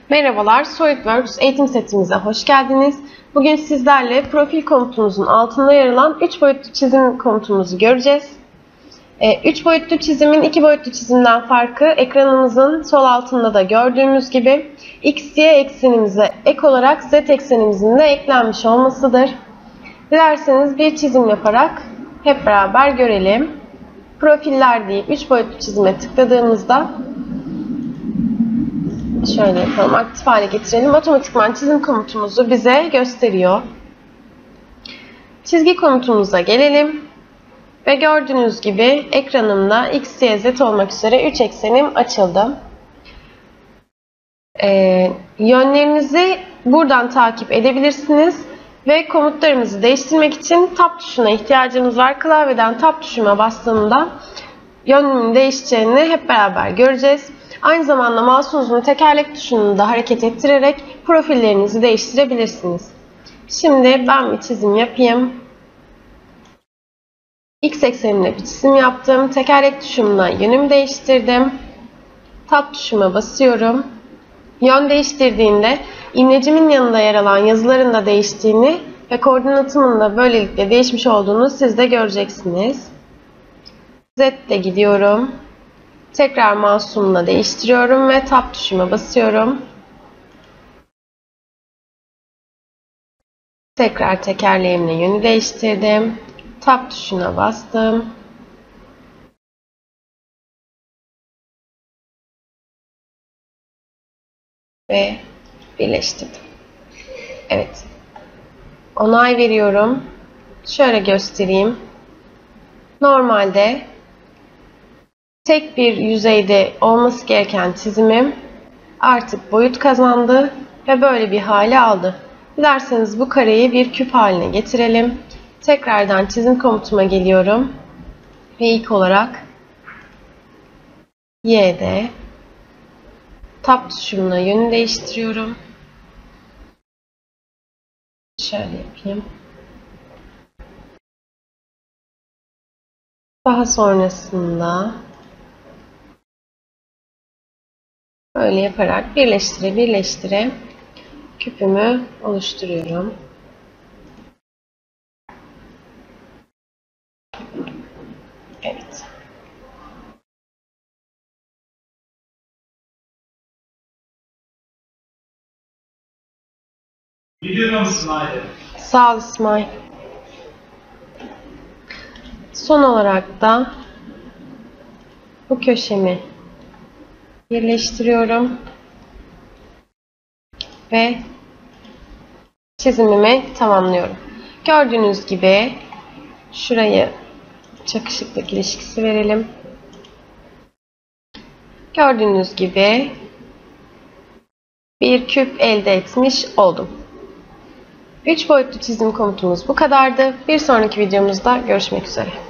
Merhabalar, SolidWorks eğitim setimize hoş geldiniz. Bugün sizlerle profil komutumuzun altında yer alan 3 boyutlu çizim komutumuzu göreceğiz. 3 boyutlu çizimin 2 boyutlu çizimden farkı ekranımızın sol altında da gördüğümüz gibi x, y eksenimize ek olarak z eksenimizin de eklenmiş olmasıdır. Dilerseniz bir çizim yaparak hep beraber görelim. Profiller deyip 3 boyutlu çizime tıkladığımızda şöyle yapalım, aktif hale getirelim. Otomatikman çizim komutumuzu bize gösteriyor. Çizgi komutumuza gelelim. Ve gördüğünüz gibi ekranımda x, y, z olmak üzere 3 eksenim açıldı. Yönlerinizi buradan takip edebilirsiniz. Ve komutlarımızı değiştirmek için Tab tuşuna ihtiyacımız var. Klavyeden Tab tuşuna bastığımda yönünün değişeceğini hep beraber göreceğiz. Aynı zamanda mouse'unuzun tekerlek tuşunu da hareket ettirerek profillerinizi değiştirebilirsiniz. Şimdi ben bir çizim yapayım. X ekseninde bir çizim yaptım. Tekerlek tuşumla yönümü değiştirdim. Tab tuşuma basıyorum. Yön değiştirdiğinde imlecimin yanında yer alan yazıların da değiştiğini ve koordinatımın da böylelikle değişmiş olduğunu siz de göreceksiniz. Z'de gidiyorum. Tekrar mouse'umla değiştiriyorum ve Tab tuşuma basıyorum. Tekrar tekerleğimle yönü değiştirdim. Tab tuşuna bastım. Ve birleştirdim. Evet. Onay veriyorum. Şöyle göstereyim. Normalde tek bir yüzeyde olması gereken çizimim artık boyut kazandı ve böyle bir hale aldı. Dilerseniz bu kareyi bir küp haline getirelim. Tekrardan çizim komutuma geliyorum. Ve ilk olarak Y'de Tab tuşumla yönü değiştiriyorum. Şöyle yapayım. Daha sonrasında böyle yaparak birleştire küpümü oluşturuyorum. Evet. Biliyor musun İsmail? Sağ ol İsmail. Son olarak da bu köşemi birleştiriyorum ve çizimimi tamamlıyorum. Gördüğünüz gibi şurayı çakışıklık ilişkisi verelim. Gördüğünüz gibi bir küp elde etmiş oldum. 3 boyutlu çizim komutumuz bu kadardı. Bir sonraki videomuzda görüşmek üzere.